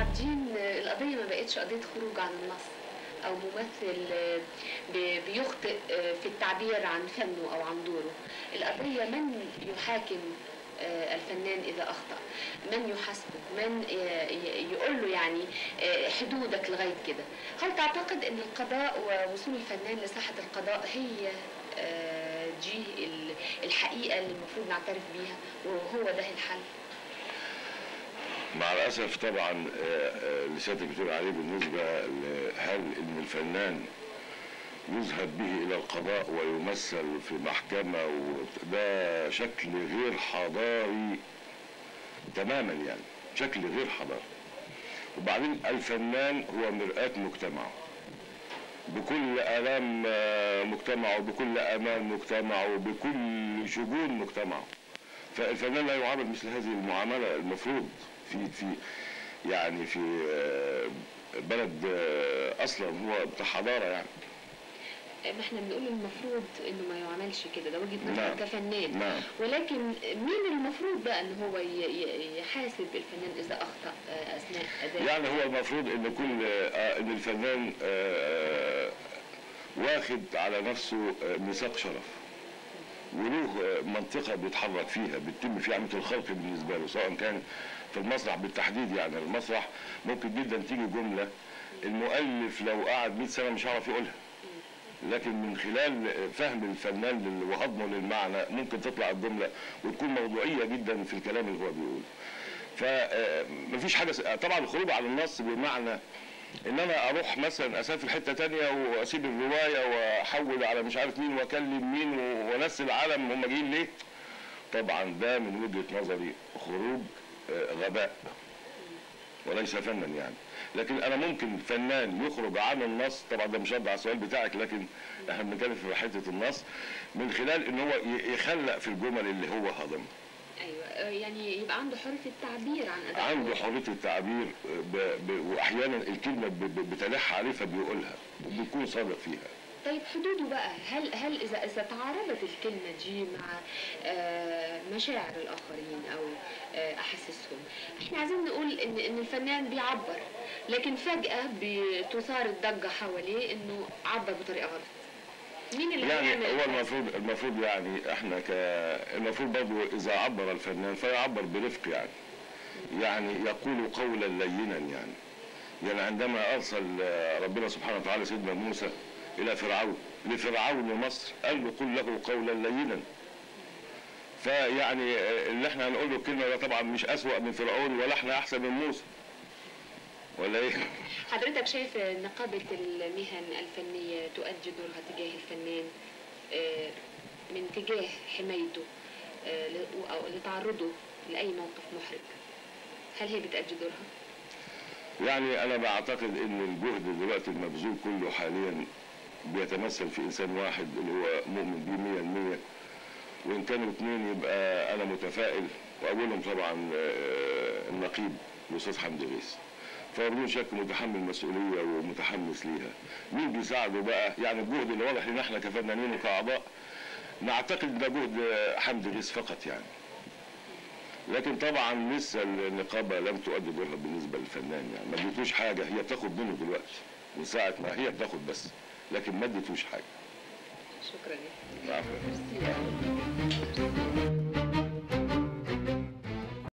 عابدين القضية ما بقتش قضية خروج عن النص أو ممثل بيخطئ في التعبير عن فنه أو عن دوره. القضية من يحاكم الفنان إذا أخطأ، من يحاسبه، من يقول له يعني حدودك لغاية كده. هل تعتقد أن القضاء ووصول الفنان لساحة القضاء هي دي الحقيقة اللي المفروض نعترف بيها وهو ده الحل؟ مع الأسف طبعا اللي سيادتك بتقول عليه بالنسبة هل إن الفنان يذهب به إلى القضاء ويمثل في محكمة ده شكل غير حضاري تماما، يعني شكل غير حضاري. وبعدين الفنان هو مرآة مجتمعه بكل آلام مجتمعه، بكل آمال مجتمعه، بكل شجون مجتمعه. فالفنان لا يعامل مثل هذه المعاملة المفروض في يعني في بلد اصلا هو بتاع حضاره يعني. ما احنا بنقول المفروض انه ما يعملش كده، ده وجهه نظر كفنان. نعم. ولكن مين المفروض بقى ان هو يحاسب الفنان اذا اخطا اثناء اداء؟ يعني هو المفروض ان كل ان الفنان واخد على نفسه ميثاق شرف وله منطقه بيتحرك فيها بتتم فيها عمليه الخلق بالنسبه له، سواء كان في المسرح بالتحديد. يعني المسرح ممكن جدا تيجي جمله المؤلف لو قعد 100 سنه مش هيعرف يقولها، لكن من خلال فهم الفنان وهضمه للمعنى ممكن تطلع الجمله وتكون موضوعيه جدا في الكلام اللي هو بيقوله. فمفيش حاجه طبعا الخروج عن النص بمعنى ان انا اروح مثلا اسافر حته ثانيه واسيب الروايه واحول على مش عارف مين واكلم مين ونسي العالم هم جايين ليه. طبعا ده من وجهه نظري خروج غباء وليس فنا يعني. لكن انا ممكن فنان يخرج عن النص، طبعا ده مش رد على السؤال بتاعك لكن احنا بنتكلم في حته النص، من خلال ان هو يخلق في الجمل اللي هو هضمها. ايوه، يعني يبقى عنده حريه التعبير عن اداء، عنده حريه التعبير واحيانا الكلمه بتلح عليه فبيقولها وبيكون صادق فيها. طيب حدوده بقى، هل اذا تعارضت الكلمه دي مع مشاعر الاخرين او احاسيسهم؟ احنا عايزين نقول ان الفنان بيعبر لكن فجاه بتثار الضجه حواليه انه عبر بطريقه غلط. مين اللي يعني هو المفروض يعني احنا المفروض برضه اذا عبر الفنان فيعبر برفق، يعني يقول قولا لينا. يعني عندما ارسل ربنا سبحانه وتعالى سيدنا موسى الى لفرعون مصر قال له قل له قولا لينا. فيعني اللي احنا هنقول له الكلمه ده طبعا مش اسوأ من فرعون ولا احنا احسن من موسى ولا ايه؟ حضرتك شايف نقابه المهن الفنيه تؤدي دورها تجاه الفنان من تجاه حمايته او لتعرضه لاي موقف محرج؟ هل هي بتأدي دورها؟ يعني انا بعتقد ان الجهد دلوقتي المبذول كله حاليا بيتمثل في انسان واحد اللي هو مؤمن بيه 100%، وان كانوا اثنين يبقى انا متفائل، واولهم طبعا النقيب الاستاذ حمدي غيث، فبدون شك متحمل مسؤوليه ومتحمس ليها. مين بيساعده بقى؟ يعني الجهد اللي واضح لنا احنا كفنانين وكاعضاء نعتقد ده جهد حمدي غيث فقط يعني. لكن طبعا لسه النقابه لم تؤدي دورها بالنسبه للفنان، يعني ما اديتوش حاجه، هي بتاخد منه دلوقتي من ساعه ما هي بتاخد بس، لكن ما اديتوش حاجه. شكرا لك. العفو.